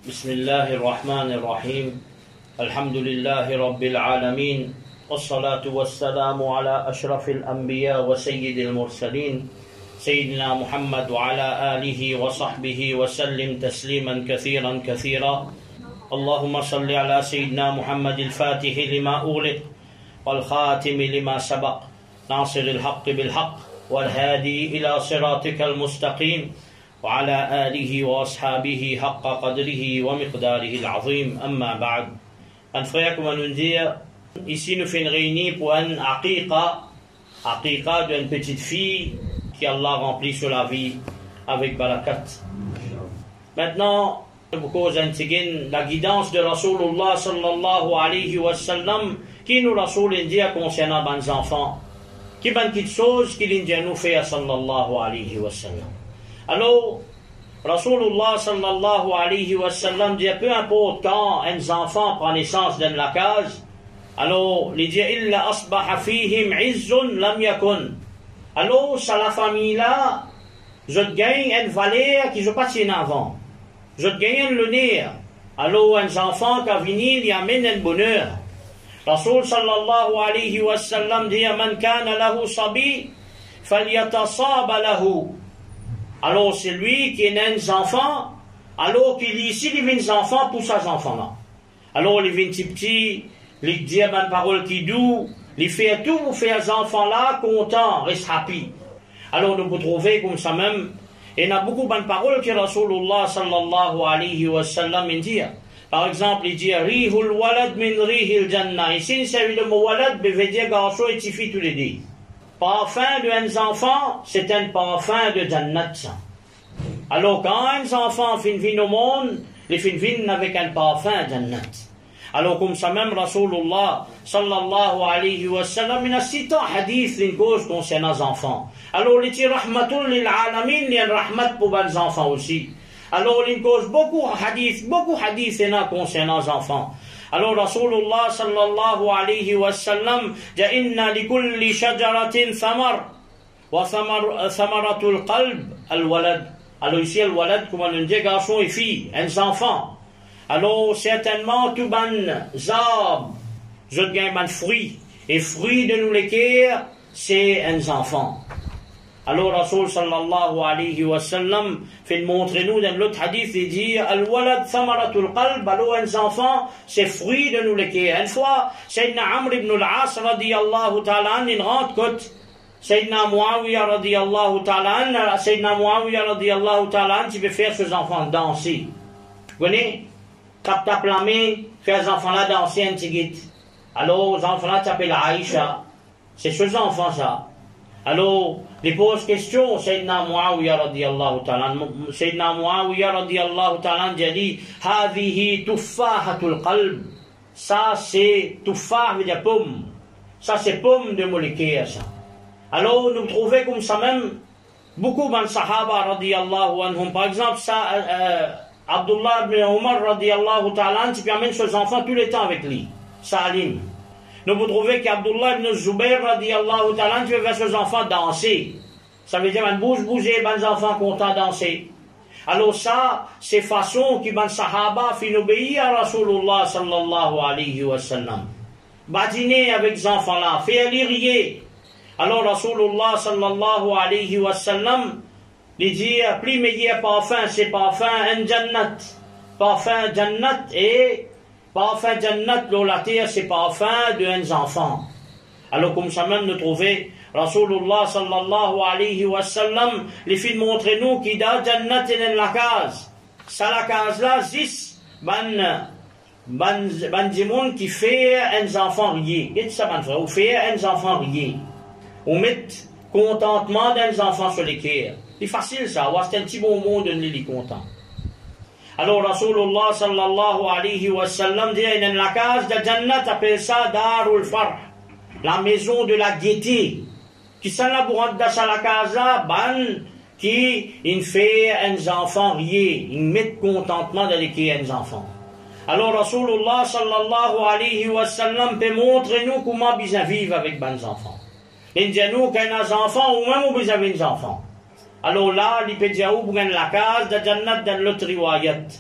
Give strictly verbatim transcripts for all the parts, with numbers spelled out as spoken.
بسم الله الرحمن الرحيم الحمد لله رب العالمين والصلاة والسلام على أشرف الأنبياء وسيد المرسلين سيدنا محمد وعلى آله وصحبه وسلم تسليما كثيرا كثيرا. اللهم صل على سيدنا محمد الفاتح لما أغلق والخاتم لما سبق ناصر الحق بالحق والهادي إلى صراطك المستقيم وعلى آله وأصحابه حق قدره ومقداره العظيم. أما بعد. Un frère, comment nous dire, ici nous faisons une réunion pour un aqiqa, aqiqa d'une petite fille qui Allah remplit sur la vie avec barakat. Maintenant, pour cause intigène, la guidance de Rasulullah sallallahu alayhi wa sallam, qui nous Rasul india concernant les enfants, qui ban quelque chose qu'il india nous fait sallallahu alayhi wa sallam. Alors, Rasulullah sallallahu alayhi wa sallam dit, peu importe quand un enfant prend naissance dans la case, alors, il dit, illa asbaha fihim izzun lam yakun. Alors, ça la famille là, je gagne une valeur qui je pas tienne avant. Je gagne le nerf. Alors, un enfant qui a venu, il amène un bonheur. Rasul sallallahu alayhi wa sallam dit, man kana lahu sabi, falyatasaba lahu. Alors, c'est lui qui est un enfant, alors qu'il est ici, il vient des enfants pour ces enfants-là. Alors, il vient petit petit, il dit une parole qui doux, il fait tout pour faire ces enfants-là contents, reste happy. Alors, nous pouvons trouver comme ça même, et il y a beaucoup de paroles que Rasulullah sallallahu alayhi wa sallam dit. Par exemple, il dit, Rihul walad min rihil jannah. Ici, c'est le mot walad, mais veut dire garçon et fille tous les deux. Parfum de un enfant, c'est un parfum de Jannat. Alors quand un enfant vient au monde, il vient avec un parfum de Jannat. Alors comme ça même, Rasulullah sallallahu alayhi wa sallam, il a cité un hadith d'une cause concernant les enfants. Alors il dit rahmatul lil alamin, il y a une rahmat pour les enfants aussi. Alors il cause beaucoup de hadiths, beaucoup de hadiths concernant les enfants. Alors Rasulullah sallallahu alayhi wa sallam dit inna likulli shajaratin thamar wa thamaratul qalb al walad. Alors ici al walad, comme on dit, garçon et fille, un enfant. Alors certainement tout ban zab, je gagne ban fruit, et fruit de nous lesquels c'est un enfant. Alors Rasul sallallahu alayhi wa sallam fait montrer nous dans l'autre hadith, il dit al-walad thamaratul qalb, alors un enfant c'est fruit de nous lesquels. Une fois Sayyidina Amr ibn al-As radiyallahu ta'ala il rentre côte Sayyidina Muawiya radiyallahu ta'ala Sayyidina Muawiya radiyallahu ta'ala tu veux faire ces enfants danser. Vous connaissez? Tap tap la main, faire ces enfants là danser un petit guide. Alors les enfants là s'appellent Aïcha. C'est ces enfants ça. Alors, il pose question, Sayyidina Muawiya radiyallahu ta'ala, Sayyidina Muawiya radiyallahu ta'ala dit, Hadihi tuffahatul qalb. Ça, c'est tuffah, veut dire pomme. Ça, c'est pomme de molécule, ça. Alors, nous trouvons comme ça même, beaucoup de sahaba radiyallahu anhum. Par exemple, ça, euh, Abdullah ibn Umar radiyallahu ta'ala, qui amène ses enfants tous les temps avec lui. Salim. Nous vous trouvez qu'Abdullah ibn Zubayr radiyallahu ta'ala tu veux faire ses enfants danser. Ça veut dire, man bouge, bouger, les enfants contents danser. Alors ça, c'est façon qui ban sahaba fin obéir à Rasulullah sallallahu alayhi wa sallam. Badiner avec les enfants là, faire les rier. Alors Rasulullah sallallahu alayhi wa sallam, il dit, plus meilleur parfum, c'est parfum un jannat. Parfum jannat et parfum Jannat, la terre, c'est parfum de uns enfants. Alors, comme ça même, nous trouvons, Rasulullah sallallahu alayhi wa sallam, les filles montrent nous qui da Jannat dans la case. Ça, la case là, zis, ban, ban, ban dimon qui fait uns enfants rier. Et ça, ban frère, ou fait uns enfants rier. Ou met contentement d'un enfants sur les cœurs. C'est facile ça, c'est un petit bon monde de les contents. Alors Rasulullah sallallahu alayhi wa sallam dit dans la case de Jannat appelle ça Darul Farh, la maison de la gaieté. Qui s'en a pour rentrer dans la case là, ban qui il fait un enfant rier, il met contentement dans les cœurs des enfants. Alors Rasulullah sallallahu alayhi wa sallam peut montrer nous comment bien vivre avec les enfants. Il dit nous qu'il y a des enfants ou même vous avez des enfants. Alors là, il peut dire où vous la case de Jannat dans l'autre riwayat.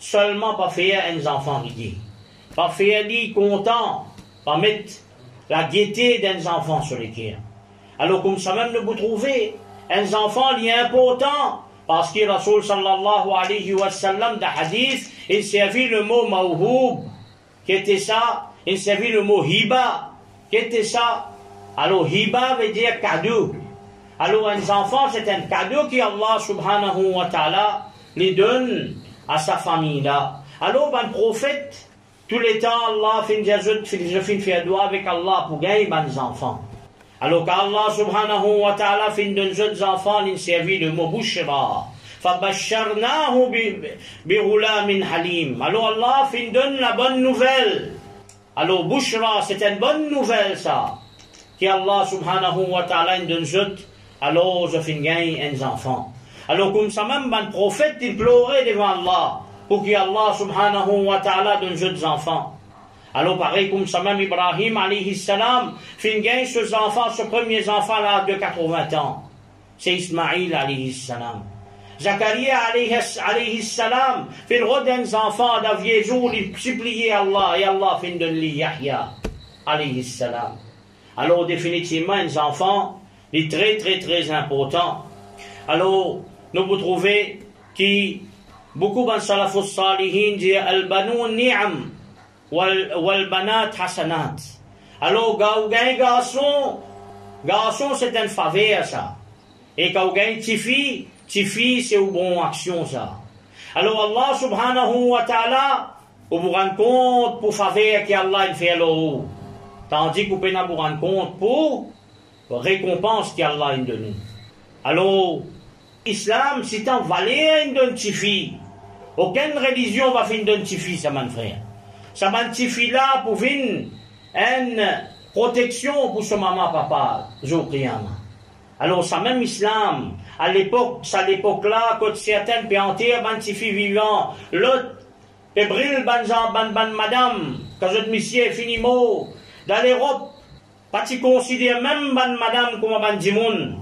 seulement pas faire un enfant ridier. Pas faire lui content, pas mettre la gaieté d'un enfant sur les cœurs. Alors comme ça même, vous trouvez, un enfant il est important, parce que Rasoul sallallahu alayhi wa sallam, dans hadith, il servit le mot mawhoub, qui était ça, il servit le mot hiba, qui était ça. Alors hiba veut dire cadeau. Alors un enfant, c'est un cadeau que Allah subhanahu wa ta'ala lui donne à sa famille là. Alors ben prophète, tous les temps Allah fait je fais doigt avec Allah pour gagner mes enfants. Alors qu'Allah subhanahu wa ta'ala fait de jeunes enfants, il servit le mot bushra. Fabasharnahu bi ghulamin halim. Alors Allah fait donne la bonne nouvelle. Alors bushra, c'est une bonne nouvelle ça. Que Allah subhanahu wa ta'ala donne jeune. Alors je fais gagner un enfant. Alors comme ça même, ben prophète, il pleurait devant Allah pour que Allah subhanahu wa ta'ala donne jeunes enfants. Alors pareil comme ça même, Ibrahim alayhi salam, fait gagner ce enfant, ce premier enfant là de quatre-vingts ans. C'est Ismaïl alayhi salam. Zacharia alayhi salam, fait le rôle d'un enfant d'aviez jour, il suppliait Allah et Allah fait de lui Yahya alayhi salam. Alors définitivement, un enfant est très très très important. Alors, nous vous trouvez qui beaucoup de salafus salihin disent al-banoun ni'am wal banat hasanat. Alors, quand vous avez un garçon, garçon c'est une faveur ça. Et quand vous avez une petite fille, petite fille c'est une bonne action ça. Alors Allah subhanahu wa ta'ala, vous vous rendez compte pour faveur qu'Allah fait là-haut. Tandis que vous pouvez vous rendre compte pour récompense qu'Allah donne. Alors, l'islam, c'est un valeur une petite fille. Aucune religion va faire une petite fille, ça mon frère. Ça m'a petite fille là pour faire une protection pour ce maman, papa, jour qiyamah. Alors, ça même islam, à l'époque, à l'époque là, quand certaines peut enterrer une petite fille vivant, l'autre peut brûler ban ban ban madame, quand je monsieur fini mot, dans l'Europe, pas tu considères même ban madame comme ban dimoun.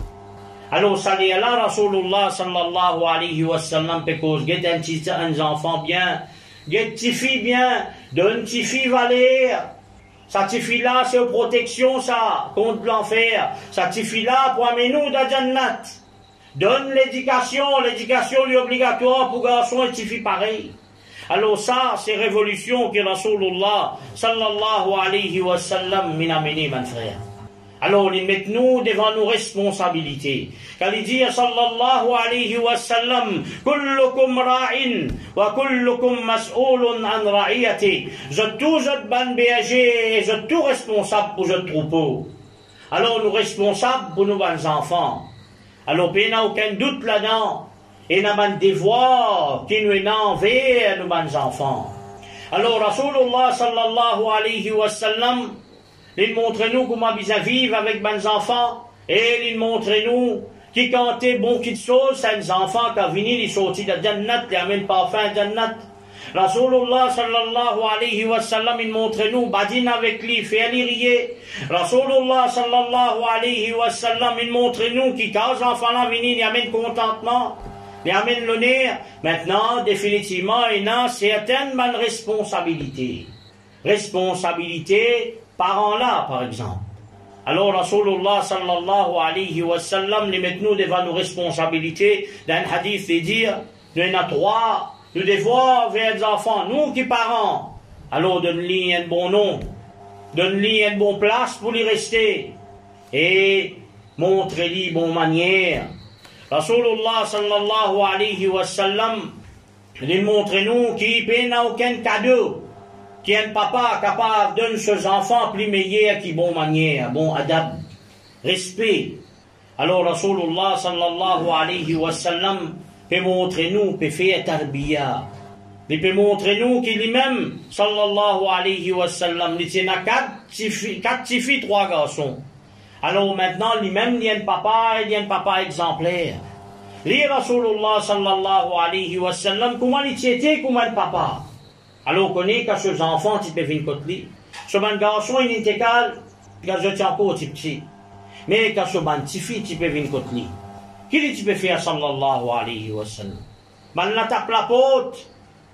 Alors, ça dit là, Rasulullah sallallahu alayhi wa sallam, parce que get un petit un enfant bien, get petit fille bien, donne petit fille valeur. Sa petite fille là, c'est une protection, ça, contre l'enfer. Sa petite fille là, pour amener nous dans Jannat. Donne l'éducation, l'éducation est obligatoire pour garçons et petites filles pareil. Alors ça, c'est révolution que Rasulullah sallallahu alayhi wa sallam m'a amené, mon frère. Alors, il met nous devant nos responsabilités. Car il dit, sallallahu alayhi wa sallam, kullukum ra'in, wa kullukum mas'oulun an ra'iyati. Je tout, je ban berger, je tout responsable pour ce troupeau. Alors, nous responsables pour nos bons enfants. Alors, il n'y a aucun doute là-dedans. Et nous avons un devoir qui nous est envers nos bons enfants. Alors, Rasulullah sallallahu alayhi wa sallam, il montre nous comment bien vivre avec mes enfants. Et il montre nous qui quand est bon qui chose, c'est un enfant qui a venu, il sorti de Jannat, il amène parfum Jannat. Rasulullah sallallahu alayhi wa sallam, il montre nous, badine avec lui, fait lui rire. Rasulullah sallallahu alayhi wa sallam, il montre nous qui quand les enfants là viennent, il amène contentement, il amène l'honneur. Maintenant, définitivement, il a certaines bonnes responsabilités. Responsabilité parents là, par exemple. Alors, Rasulullah sallallahu alayhi wa sallam, nous mettons devant nos responsabilités d'un hadith et dire, nous en a trois, nous devons vers les enfants, nous qui parents. Alors, donne-lui un bon nom, donne-lui une bonne place pour y rester, et montre-lui bonne manière. Rasulullah sallallahu alayhi wa sallam, il montre nous qu'il n'a aucun cadeau. Qui est un papa capable de donner ses enfants plus meilleurs qui bon manière, bon adab, respect. Alors Rasulullah sallallahu alayhi wa sallam peut montrer nous, peut faire tarbiya. Il peut montrer nous qu'il lui-même, sallallahu alayhi wa sallam, il tient à quatre petits filles, trois garçons. Alors maintenant, lui-même, il y a un papa, il y a un papa exemplaire. Lui, Rasulullah sallallahu alayhi wa sallam, comment il était comme un papa? Alors, on connaît que ces enfants, tu peux venir côté lui. Ce bon garçon, il est égal, quand je tiens encore petit petit. Mais quand ce bon petit fille, tu peux venir côté lui. Qu'est-ce que tu peux faire, sallallahu alayhi wa sallam? Ben, la tape la porte,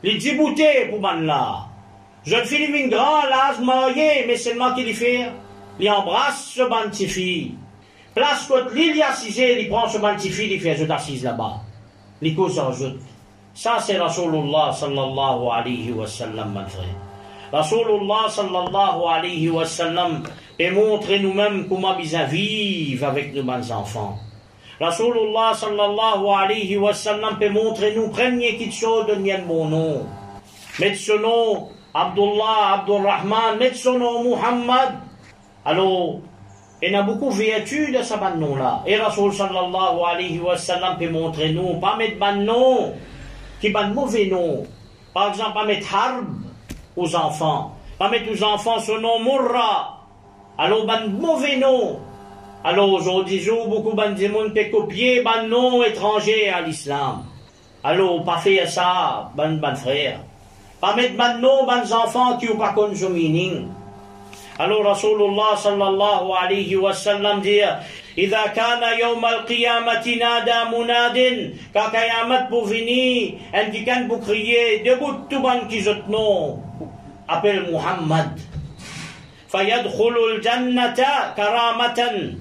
Les djiboutés pour man là. Jeune fille une grand l'âge marié, mais seulement qu'il y fait. Il embrasse ce ban de fille. Place côté l'île y assisé, il prend ce ban de fille, il fait je t'assise là-bas. Les causes ajoute. Ça c'est Rasulullah sallallahu alayhi wa sallam, mon frère. Rasulullah sallallahu alayhi wa sallam et montre nous-mêmes comment bien vivre avec nos bons enfants. Rasulullah sallallahu alayhi wa sallam peut montrer nous premier quelque chose de bien mon nom. Mettre son nom Abdullah, Abdurrahman, mettre son nom Muhammad. Alors, il y a beaucoup de vertus de ce bon nom-là. Et Rasul sallallahu alayhi wa sallam peut montrer nous, pas mettre bon nom, qui est bon mauvais nom. Par exemple, pas mettre harb aux enfants. Pas mettre aux enfants ce nom Murra. Alors, ban mauvais nom. Alors, aujourd'hui, beaucoup de monde peut copier ban nom étranger à l'islam. Alors, pas faire ça, ban ban frère. Pas mettre ban nom, ban enfants qui n'ont pas connu ce meaning. Alors, Rasulullah sallallahu alayhi wa sallam dit, إذا كان يوم القيامة نادى مناد كقيامة pour venir indiquant pour crier debout tout ban qui jette nom appelle Muhammad فيدخل الجنة كرامة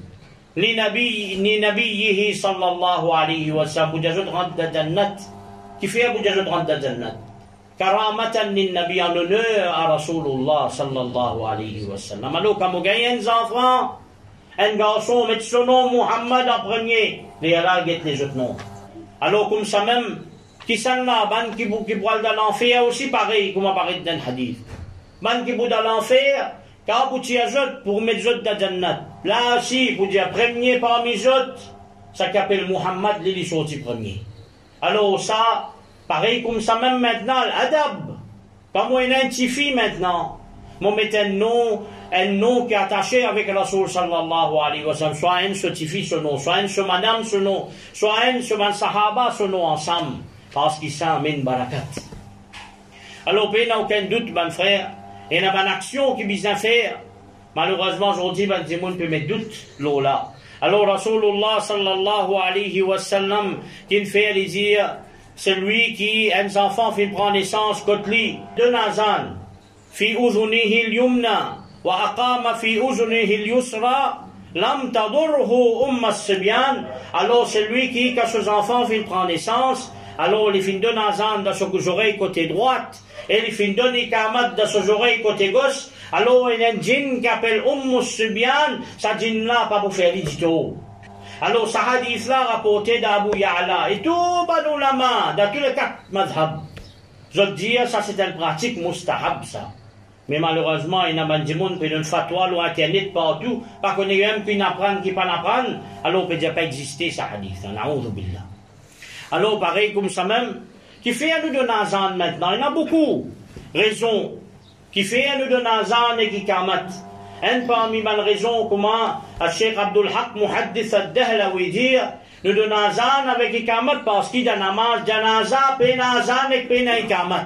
لنبي لنبيه صلى الله عليه وسلم بجازت رد الجنة كيف هي بجازت رد الجنة كرامة للنبي en honneur à Rasulullah sallallahu alayhi wa sallam. Alors quand vous gagnez un enfant, un garçon met son nom Muhammad en premier, les Allah guette les autres noms. Alors comme ça même, qui s'en là, ban qui qui boit dans l'enfer aussi pareil, comme apparaît dans le hadith. Ban qui boit dans l'enfer, quand vous tirez pour mettre autres dans Jannat. Là aussi, vous dire premier parmi les autres, ça qui appelle Muhammad, il est sorti premier. Alors ça, pareil comme ça même maintenant, l'adab. Pas moi identifie maintenant. Moi mettre un nom, un nom qui est attaché avec Rasul sallallahu alayhi wa sallam. Soit un certifie ce nom, soit un ce madame ce nom, soit un ce man sahaba ce nom ensemble. Parce qu'ils s'amènent barakat. Alors, il n'y a aucun doute, mon frère. Il y a une action qui vise à faire. Malheureusement, aujourd'hui, ben, des gens peuvent mettre doute, l'eau là. Alors, Rasulullah sallallahu alayhi wa sallam, qui fait les dire, celui qui, un enfant, fait prendre naissance, kotli, de Nazan, fi uzunihi al-yumna, wa aqama fi uzunihi al-yusra, lam tadurhu umma sibyan. Alors, celui qui, quand ses enfants, fait prendre naissance, alors, il fait de Nazan dans ses oreilles côté droite, et il fait de Nikamat dans ses oreilles côté gauche. Alors, il y a un djinn qui appelle Ummu Subyan, ça djinn-là, pas pour faire l'édito. Alors, ce hadith-là rapporté d'Abu Ya'la, et tout, ben, la main, dans tous les quatre madhab. Je veux dire, ça c'est une pratique mustahab, ça. Mais malheureusement, il y a des gens qui ont une fatwa, ou internet partout, pas qu'on ait même qui n'apprennent, qui pas n'apprennent, alors on peut dire pas exister, ce hadith, na'oudhu billah. Alors, pareil comme ça même, qui fait un nous de Nazan maintenant, il y en a beaucoup. Raisons qui fait un nous de Nazan et qui kamat. Un parmi les raisons, comment Cheikh Abdul Haq Muhaddith al-Dahlawi dit, nous de Nazan avec ikamat parce qu'il y a namaz, janaza, pe Nazan et pe na ikamat.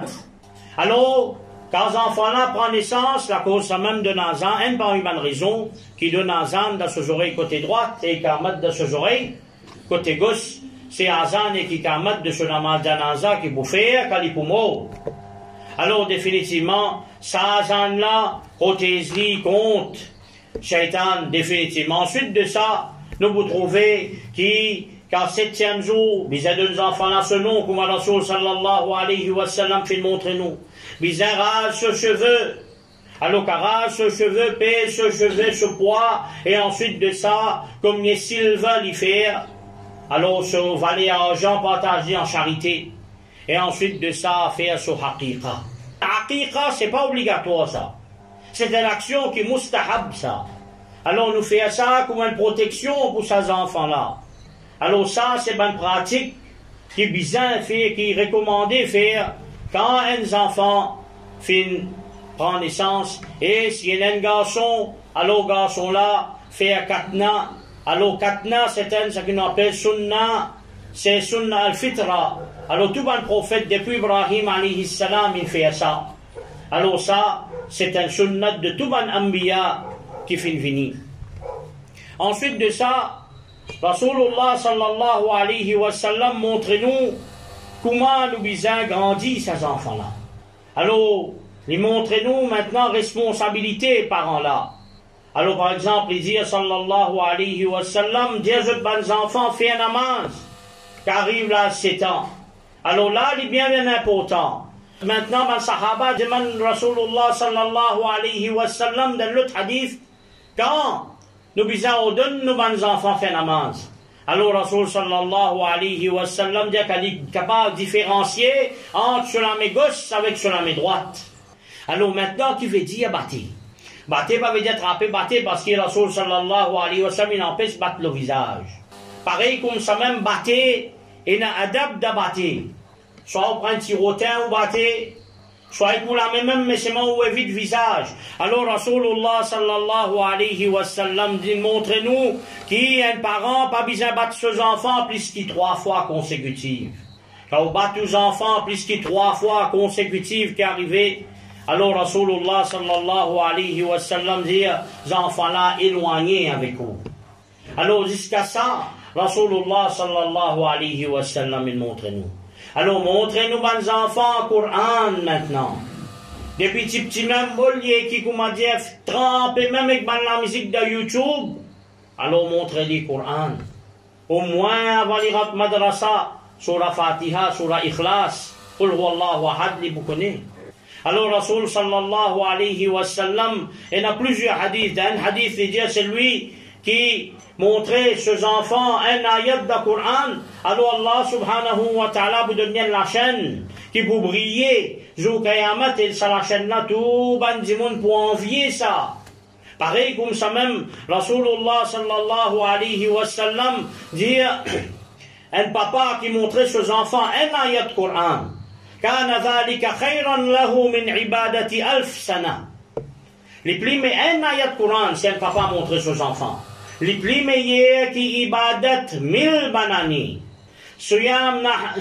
Alors, quand les enfants-là prennent naissance, la cause ça même de Nazan, un parmi les raisons, qui de Nazan dans ses oreilles côté droite et ikamat dans ses oreilles côté gauche. C'est Azan et qui kamat de ce namaz janaza qui vous fait quand il peut mort. Alors définitivement, ça Azan là, protège compte, Shaitan définitivement. Ensuite de ça, nous vous trouvez qui, qu'en septième jour, bizarre de nos enfants là ce nom, comme Rasul sallallahu alayhi wa sallam fait montrer nous. Bizarre rase ce cheveu. Alors qu'arrache ce cheveu, pèse ce cheveu, ce poids, et ensuite de ça, comme les sylvains l'y faire. Alors, ce valet argent partagé en charité. Et ensuite de ça, faire ce haqiqa. Haqiqa, c'est pas obligatoire, ça. C'est une action qui est mustahab, ça. Alors, nous faisons ça comme une protection pour ces enfants-là. Alors, ça, c'est une pratique qui est bien fait, qui est recommandé faire quand un enfant fin, prend naissance. Et s'il y a un garçon, alors, garçon-là, faire katna. Alors, katna, c'est un, ce qu'on appelle sunna, c'est sunna al-fitra. Alors, tout le prophète, depuis Ibrahim alayhi salam, il fait ça. Alors, ça, c'est un sunnat de tout le anbiya qui fait venir. Ensuite de ça, Rasulullah sallallahu alayhi wa sallam montre-nous comment nous bisons grandir ces enfants-là. Alors, les montrez-nous maintenant responsabilité, parents-là. Alors, par exemple, il dit, sallallahu alayhi wa sallam, dire aux bons enfants, fais un namaz, qu'arrive là sept ans. Alors là, il est bien, bien important. Maintenant, ben, sahaba demande Rasulullah sallallahu alayhi wa sallam dans l'autre hadith, quand nous bisons, on donne nos bons enfants faire namaz. Alors, Rasul sallallahu alayhi wa sallam dit qu'elle est capable de différencier entre sur la main gauche avec sur la main droite. Alors maintenant, qui veut dire battre? Battre, pas veut dire attraper, battre, parce que Rasul sallallahu alayhi wa sallam, il empêche de battre le visage. Pareil comme ça même, battre, il a adab de battre. Soit on prend un petit rotin ou battre, soit pour la même, mais c'est moi où évite le visage. Alors Rasulullah sallallahu alayhi wa sallam dit, montrez-nous qui un parent pas besoin de battre ses enfants plus que trois fois consécutives. Quand on bat ses enfants plus que trois fois consécutives qui arrivent, alors Rasulullah sallallahu alayhi wa sallam dit, les enfants-là éloignés avec vous. Alors jusqu'à ça, Rasulullah sallallahu alayhi wa sallam il montre-nous. Alors montrez-nous les enfants le Coran maintenant. Des petits petits même bolliers qui, comment dire, trempent même avec la musique de YouTube. Alors montrez-les le Coran. Au moins avant les rats madrasa, sur la Fatiha, sur la Ikhlas, Qul huwallahu ahad, les vous connaissez. Alors Rasul sallallahu alayhi wa sallam, il y a plusieurs hadiths. Un hadith, il dit, c'est lui qui montrait ses enfants un ayat de Coran. Alors Allah subhanahu wa ta'ala vous donne la chaîne qui vous briller. Jou Kayamat, et ça la chaîne là, tout ban du monde pour envier ça. Pareil comme ça même, Rasulullah sallallahu alayhi wa sallam dit, un papa qui montrait ses enfants un ayat de Coran. كان ذلك خيرا له من عبادة ألف سنة. Les plus meilleurs, un ayat de Coran, c'est un papa montrer ses enfants. Les plus meilleurs qui ibadat mille banani. Suyam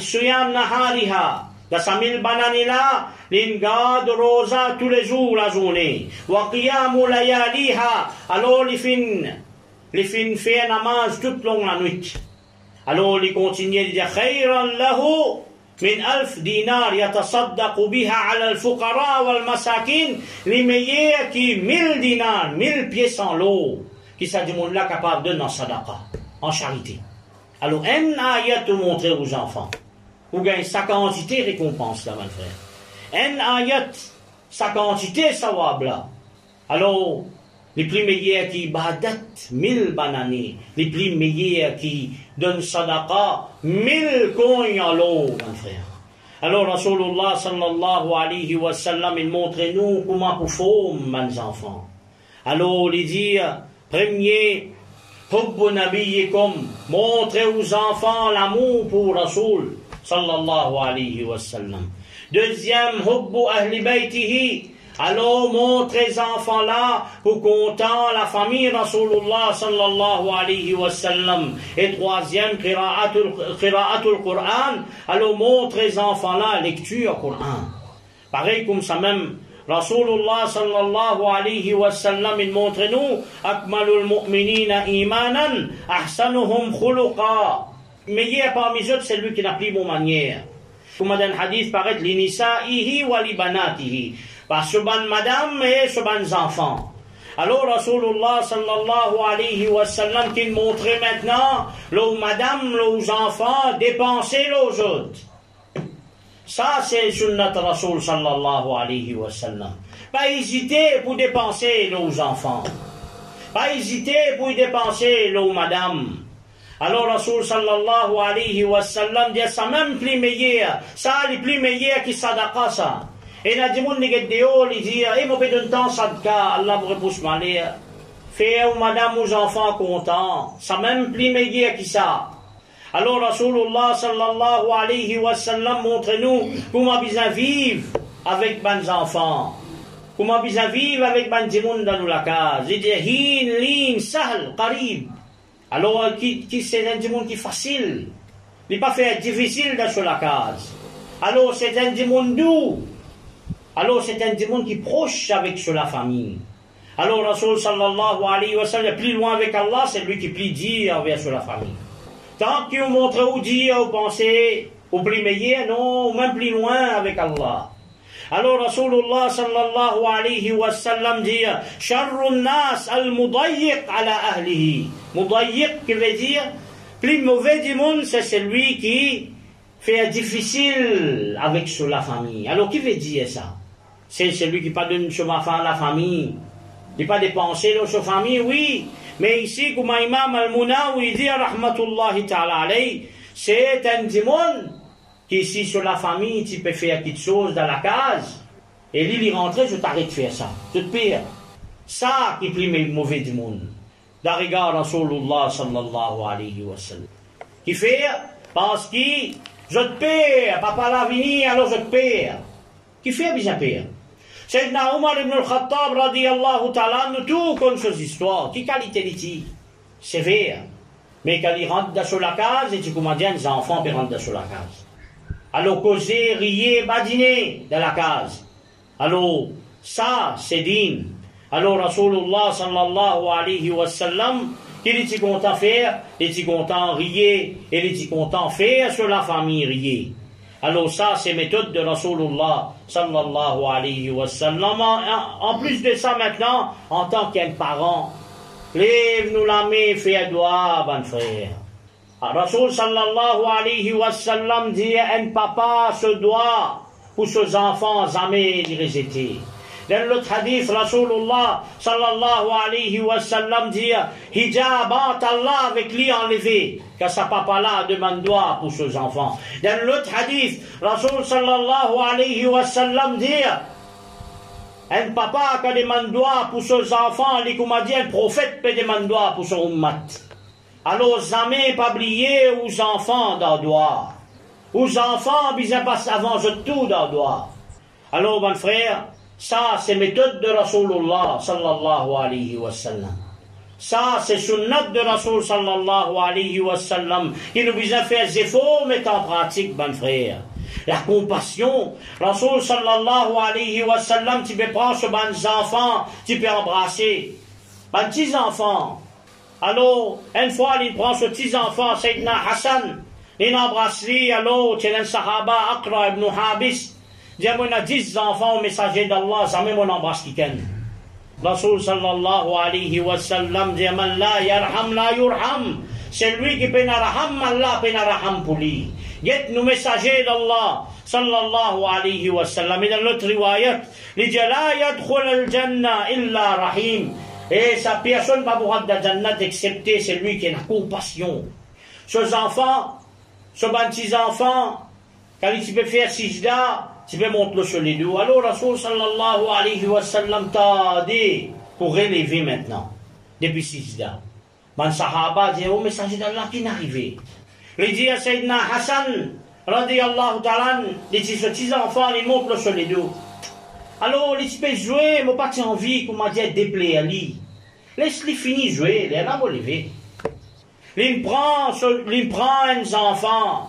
nahariha. Dans sa mille banani là, il garde rosa tous les jours la journée. Wa qiyamu layaliha. Alors les fins, les fins fait namaz toute longue la nuit. Alors il continue de dire khayran lahu. من ألف دينار يتصدق بها على الفقراء والمساكين les meilleurs qui mille dinars, mille pièces en l'eau qui ça du monde là capable de donner en sadaqa, en charité. Alors un ayat te montrer aux enfants vous gagnez sa quantité récompense là mon frère. Un ayat sa quantité sawab là. Alors les plus meilleurs qui badat mille banani, les plus meilleurs qui donnent sadaqa mille coins en l'eau, mon frère. Alors Rasulullah sallallahu alayhi wa sallam, il montre nous comment pour faire, mes enfants. Alors il dit, premier, hubbu nabiyikum, montrez aux enfants l'amour pour Rasul sallallahu alayhi wa sallam. Deuxième, hubbu ahli baytihi. Alors, montrez les enfants-là pour content la famille Rasulullah sallallahu alayhi wa sallam. Et troisième, qira'atul Qur'an. Alors, montrez les enfants-là lecture Qur'an. Pareil comme ça même, Rasulullah sallallahu alayhi wa sallam, il montre nous, akmalul mu'minina imanan, ahsanuhum khuluqa. Meilleur parmi eux, c'est lui qui n'a plus mon manière. Comme dans le hadith paraît, l'inisa'ihi wa libanatihi. Par ce ban madame et ce ban enfants. Alors Rasulullah sallallahu alayhi wa sallam qui montrait maintenant l'eau madame, l'eau enfants, dépenser l'eau autres. Ça c'est sunnat Rasul sallallahu alayhi wa sallam. Pas hésiter pour dépenser l'eau enfants. Pas hésiter pour dépenser l'eau madame. Alors Rasul sallallahu alayhi wa sallam dit ça même plus meilleur. Ça les plus meilleurs qui sadaqa ça. Et il y a des gens qui disent, eh, mon pédon temps, sadka, Allah vous repousse malheur. Fais ou madame aux enfants contents. Ça même plus meilleur que ça. Alors, Rasulullah sallallahu alayhi wa sallam montre-nous comment bien vivre avec les enfants. Comment bien vivre avec les gens dans la case. Il dit, hin, lin, sahl, qarib. Alors, qui, qui c'est un monde qui est facile. Il n'est pas fait difficile dans la case. Alors, c'est un monde doux. Alors c'est un démon qui est proche avec sur la famille. Alors Rasul sallallahu alayhi wa sallam, plus loin avec Allah, c'est lui qui plie dire envers sur la famille. Tant qu'il montre ou dire ou penser, Ou plus meilleur, non, ou même plus loin avec Allah. Alors Rasulullah sallallahu alayhi wa sallam dit Sharrun nas al-mudayyiq ala ahlihi. Mudayyiq qui veut dire plus mauvais du monde, c'est celui qui fait difficile avec sur la famille. Alors qui veut dire ça? C'est celui qui pas donne sur la famille. Il n'est pas dépensé dans sa famille, oui. Mais ici, comme Imam Al-Munawi dit rahmatullahi ta'ala alayhi, c'est un démon qui ici sur la famille, tu peux faire quelque chose dans la case, et lui, il rentre, je t'arrête de faire ça. C'est pire. Ça qui est plus mauvais du monde. Dans regard Rasulullah sallallahu alayhi wa sallam. Qui fait, parce que je te perds, papa l'a venu, alors je te perds. Qui fait bien pire. Sayyidina Omar ibn al-Khattab radiyallahu ta'ala, nous tout connaissons ces histoires. Qui qualité dit-il? Sévère. Mais quand il rentre dans la case, et tu commandes les enfants qui rentrent dans la case. Alors, causer, rier, badiner dans la case. Alors, ça, c'est digne. Alors, Rasulullah sallallahu alayhi wa sallam, il était content faire, il était content rier, et il était content faire sur la famille rier. Alors, ça, c'est méthode de Rasulullah sallallahu alayhi wa sallam. En, en plus de ça, maintenant, en tant qu'un parent, lève-nous la main, fais doigt, bon frère. Rasul sallallahu alayhi wa sallam dit un papa se doit pour ses enfants jamais les rejeter. Dans l'autre hadith, Rasulullah sallallahu alayhi wa sallam dit hijabat Allah avec lui enlevé, car sa papa là demande doigt pour ses enfants. Dans l'autre hadith, Rasul sallallahu alayhi wa sallam dit un papa qui demande doigt pour ses enfants, les comme dit un prophète peut demander doigt pour son ummat. Alors, jamais pas oublier aux enfants dans le doigt. Aux enfants, bien pas avant tout dans le doigt. Alors, mon frère, ça, c'est méthode de Rasulullah sallallahu alayhi wa sallam. Ça, c'est sunnat de Rasul sallallahu alayhi wa sallam. Il nous a fait des efforts, mettre en pratique, mon frère. La compassion. Rasul sallallahu alayhi wa sallam, tu peux prendre ce bon enfant, tu peux embrasser. Mes petits enfants. Alors, une fois, il prend ce petit enfant, Sayyidina Hassan, il embrasse lui, alors, c'est un sahaba, Aqra ibn Habis, dit, moi, on a dix enfants au messager d'Allah, jamais mon embrasse quelqu'un. Rasul sallallahu alayhi wa sallam dit, man la yarham la yurham, c'est lui qui peut naraham, Allah peut naraham pour lui. Get nous messager d'Allah, sallallahu alayhi wa sallam, et dans l'autre riwayat, il dit, la yadkhul al-jannah illa rahim. Et sa personne va vous rendre dans la Jannat excepté celui qui a la compassion. Ces enfants, ce petits enfants, quand il peut faire sijda, tu peux monter sur les deux. Alors Rasul sallallahu alayhi wa sallam t'a dit pour relever maintenant, depuis sijda. Man sahaba dit, oh messager d'Allah qui n'est arrivé. Il dit à Sayyidina Hassan, radiyallahu ta'ala, il dit, ce petit enfant, il monte sur les deux. Alors, les peux jouer, mais pas envie, comme on dit, déplaire à lui. Laisse-les finir jouer, les là, lever. Il prend, il prend un enfant,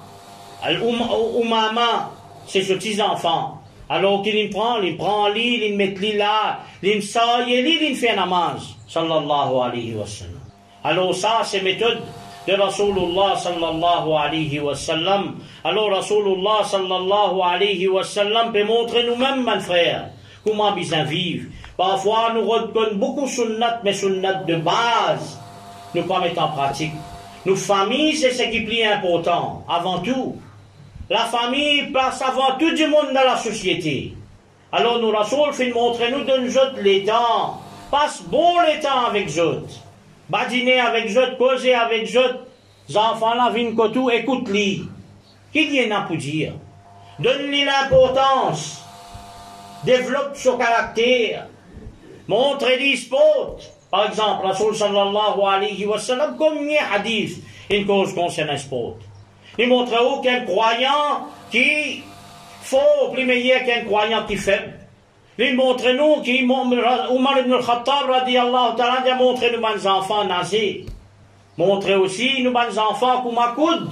ou maman, c'est ce petit enfant. Alors qu'il prend, il prend lui, il met lui là, il sort, et lui, il fait namaz, sallallahu alayhi wa sallam. Alors ça, c'est méthode de Rasulullah sallallahu alayhi wa sallam. Alors Rasulullah sallallahu alayhi wa sallam peut montrer nous-mêmes, mon frère, comment bien vivre. Parfois, nous reconnaissons beaucoup sunnat, mais sunnat de base, nous pas mettre en pratique. Nos familles, c'est ce qui est plus important, avant tout. La famille passe avant tout du monde dans la société. Alors, nous, Rasoul, fait montrer nous de nous autres les temps. Passe bon les temps avec eux autres. Badiner avec eux autres, causer avec eux autres. Les enfants là, viennent tout, écoute-les. Qu'il y en a pour dire? Donne-lui l'importance. Développe son caractère. Montre-lui sport. Par exemple, Rasoul sallallahu alayhi wa sallam, combien hadith, une cause concerne un sport. Il montre aucun croyant qui faux, plus meilleur qu'un croyant qui faible. Il montre nous qui, Omar ibn al-Khattab, radiyallahu ta'ala, il a montré nous, nos enfants nazis. Montre aussi nous, nos enfants comme à coude.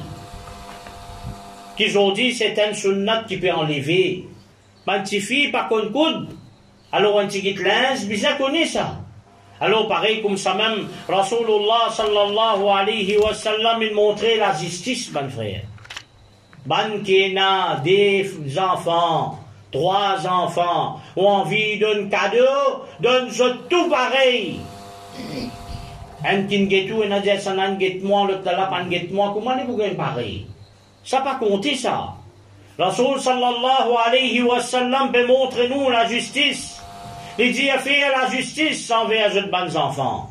Qu'ils ont dit, c'est un sunnat qui peut enlever. Ma petite fille, par contre, coude. Alors, un petit linge, bien connaît ça. Alors, pareil comme ça même, Rasulullah sallallahu alayhi wa sallam, il montrait la justice, mon frère. ban qui a des enfants, trois enfants, ont envie d'un cadeau, donne tout pareil. Un qui get tout, un dit ça n'en get moi, le talap en get moi, comment est-vous gagnez pareil? Ça pas compter ça. Rasoul sallallahu alayhi wa sallam peut montrer nous la justice. Il dit à faire la justice envers les bons enfants.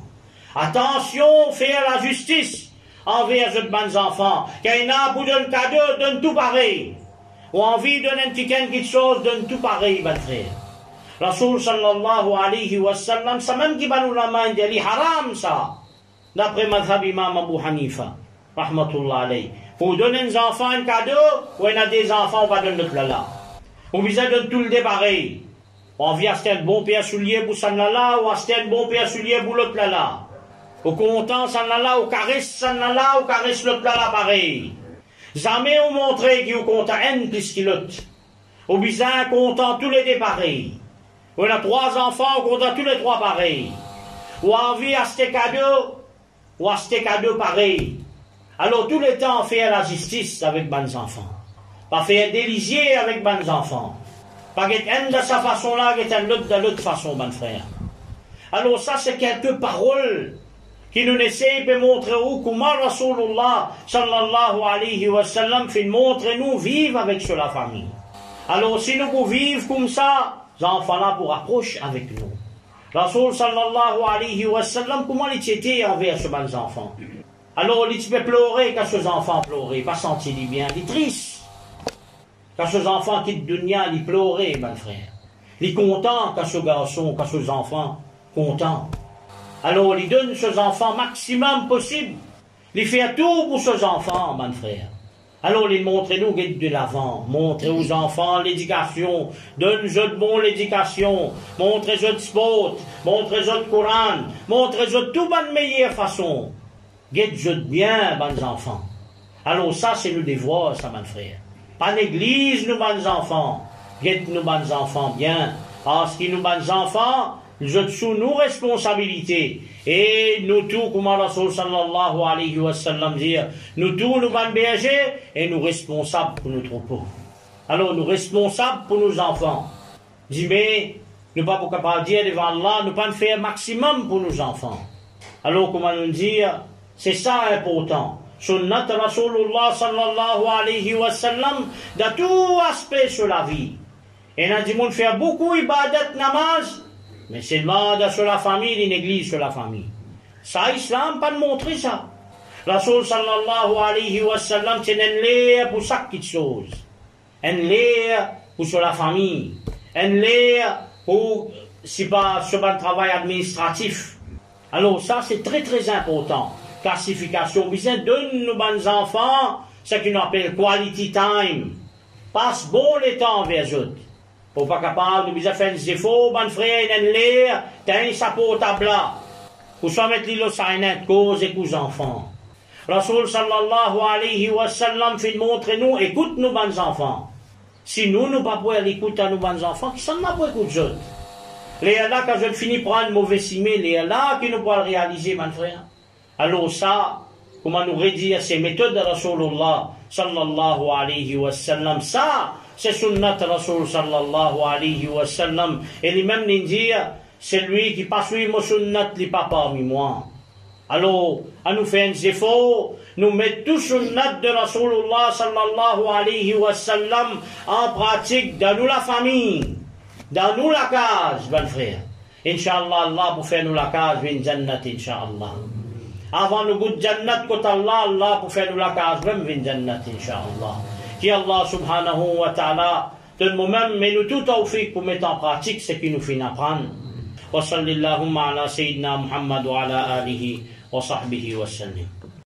Attention, faire la justice envers les bons enfants. Quand il y a pour donner un cadeau, donne tout pareil. Ou envie de donner un petit quelque chose, donne tout pareil, mon frère. Rasoul sallallahu alayhi wa sallam, ça même qui va nous la main, il dit haram ça. D'après madhab imam Abu Hanifa, rahmatullah alayhi. Pour donner aux enfants un cadeau, ou il y a des enfants, on va donner le là. On vient de tout le débarrer. On vient acheter un bon paire soulier pour ça là, ou acheter un bon paire soulier pour l'autre là. Au content, ça là, ou caresse ça là, ou caresse l'autre là, pareil. Jamais on montrait qu'il y a content un plus qu'il l'autre. Au bizarre, content tous les deux pareils. On a trois enfants, on content tous les trois pareils. Ou envie acheter cadeau, ou acheter cadeau pareil. Alors, tout le temps, faire la justice avec bons enfants. Pas faire délisier avec bons enfants. Pas être un de sa façon-là, et un autre de l'autre façon, mon frère. Alors, ça, c'est quelques paroles qui nous essayent de montrer où, comment Rasulullah, sallallahu alayhi wa sallam, fait montrer nous vivre avec sur la famille. Alors, si nous pouvons vivre comme ça, les enfants-là pour approcher avec nous. Rasul, sallallahu alayhi wa sallam, comment il était envers ces bons enfants? Alors, il peut pleurer quand ces enfants pleuraient, pas sentir bien, il est triste. Quand ces enfants quittent dunya, il pleurait, mon frère. Il est content quand ces garçons, quand ces enfants, contents. Alors, il donne ces enfants maximum possible. Il fait tout pour ces enfants, mon frère. Alors, il montre nous de l'avant, montre aux enfants l'éducation, donne-eux de bon l'éducation, montre-eux de sport, montre-eux de Coran, montre-eux de toute bonne meilleure façon. Guette-je bien, bons enfants. Alors ça, c'est le devoir, ça, mon frère. Pas néglige, nous, bons enfants. Guette nous, bons enfants, bien. Parce que nous, bons enfants, nous êtes sous nos responsabilités. Et nous tous, comme Rasul sallallahu alayhi wa sallam dit, nous tous, nous, bons bergers, et nous responsables pour nos troupeaux. Alors, nous responsables pour nos enfants. Dis, mais, nous pas capables de dire devant Allah, nous pas faire maximum pour nos enfants. Alors, comment nous dire? C'est ça important. Sunnat Rasulullah sallallahu alayhi wa sallam, de tout aspect sur la vie. Et on a dit, on fait beaucoup ibadat namaz, mais seulement sur la famille, il néglige sur la famille. Ça, l'islam, pas de montrer ça. Rasul sallallahu alayhi wa sallam, c'est un l'air pour chaque petite chose. Un l'air pour sur la famille. Un l'air pour, si pas, sur un travail administratif. Alors ça, c'est très très important. Classification, bien donne nos bons enfants ce qu'on appelle quality time. Passe bon le temps vers eux. Pour pas capable de bien faire des efforts, bon frère, il y a l'air, t'as un chapeau au tabla. Pour soit mettre l'île au signet, cause et cause enfants. Rasul sallallahu alayhi wa sallam fait montrer nous, écoute nos bons enfants. Si nous, nous pas pouvoir écouter à nos bons enfants, qui s'en n'a pas écouté eux. Les là, quand je finis par un mauvais simé, les là qui nous pourront réaliser, mon frère. Alors ça, comment nous redire ces méthodes de Rasulullah sallallahu alayhi wa sallam, ça, c'est sunnat Rasul sallallahu alayhi wa sallam. Et lui même nous dit, c'est lui qui pas suivre mon sunnat, il pas parmi moi. Alors, à nous faire un effort, nous mettons tout sunnat de Rasulullah sallallahu alayhi wa sallam en pratique dans nous la famille, dans nous la case, bon frère. Inch'Allah, Allah pour faire nous la case, vin jannat, Inch'Allah. Avant le goût de Jannat, côté Allah, Allah pour faire nous la case, même vin Jannat, Inch'Allah. Qui Allah subhanahu wa ta'ala, donne-nous même, mais nous tout tawfiq pour mettre en pratique ce qui nous fait apprendre. Wa sallallahu ala sayyidina Muhammad wa ala alihi wa sahbihi wa sallim.